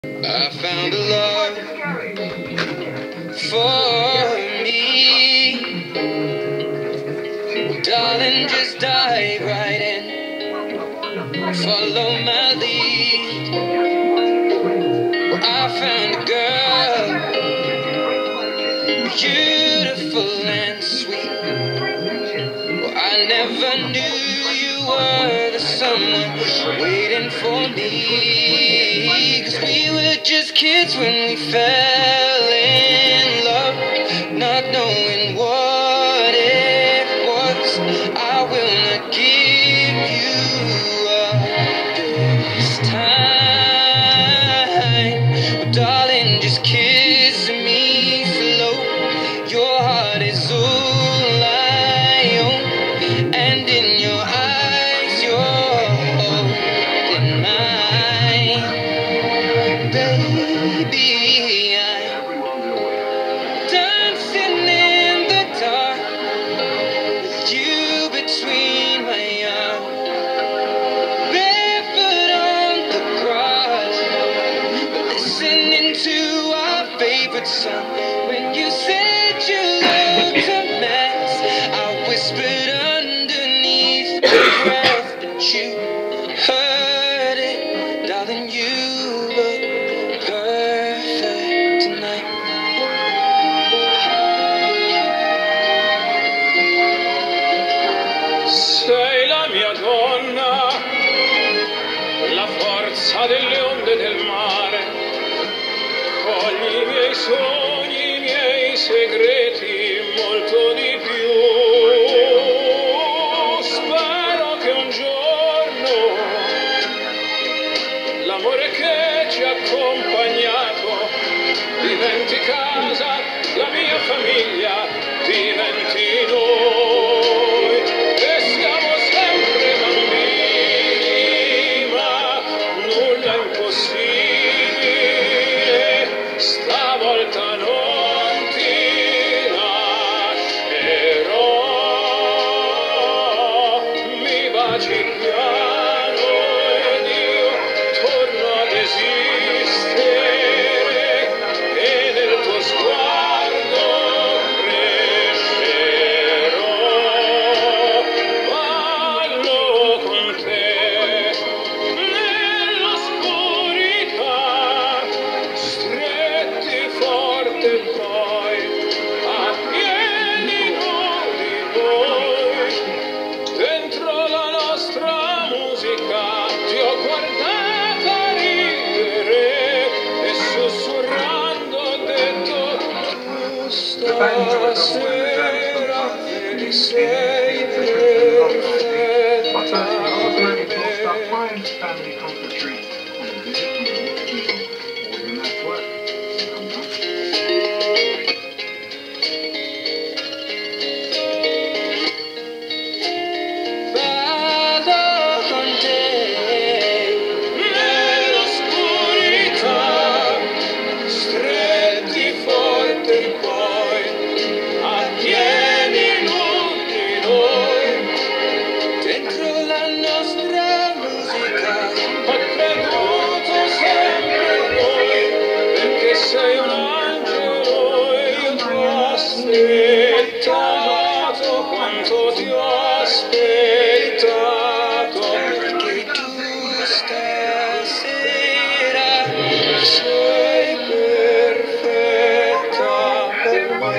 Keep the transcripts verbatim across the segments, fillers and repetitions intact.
I found a love for me. Well, darling, just dive right in. Follow my lead. Well, I found a girl, beautiful and sweet. Well, I never knew you were the someone waiting for me. 'Cause we were just kids when we fell in love, not knowing what it was. I will not give you up this time. Well, darling, just kiss me slow. Your heart is all I own, and in your eyes you're holding mine. Baby, I'm dancing in the dark with you between my arms, barefoot on the grass, listening to our favorite song. When you said you looked a mess, I whispered underneath my breath, but you heard it, darling. You look perfect tonight. Sei la mia donna, la forza delle onde del mare, cogli i miei sogni, i miei segreti, molto di più. Spero che un giorno l'amore che ci ha accompagnato diventi casa, la mia famiglia diventi noi, e siamo sempre bambini, ma nulla è impossibile, stavolta non ti lascerò. Mi baci piano ed io torno ad esistere, e nel tuo sguardo crescerò. Ballo con te nell'oscurità, stretti forte poi a piedi nudi noi, dentro la nostra musica. Ti ho guardata ridere e sussurrando ho detto: tu stasera vedi sei perfetta per me. Family comfort drink on a visit from the old people. More than that, what? Vado con te nell'oscurità, stretti forte poi a piedi nudi noi, dentro la nostra musica. Ho creduto sempre in noi, perché sei un angelo e io ti ho aspettato quanto ti ho aspettato, perché tu stasera sei perfetta per me.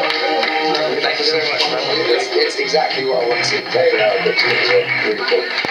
Thank you so much, man. It's, it's exactly what I wanted. Very well, but it's really cool.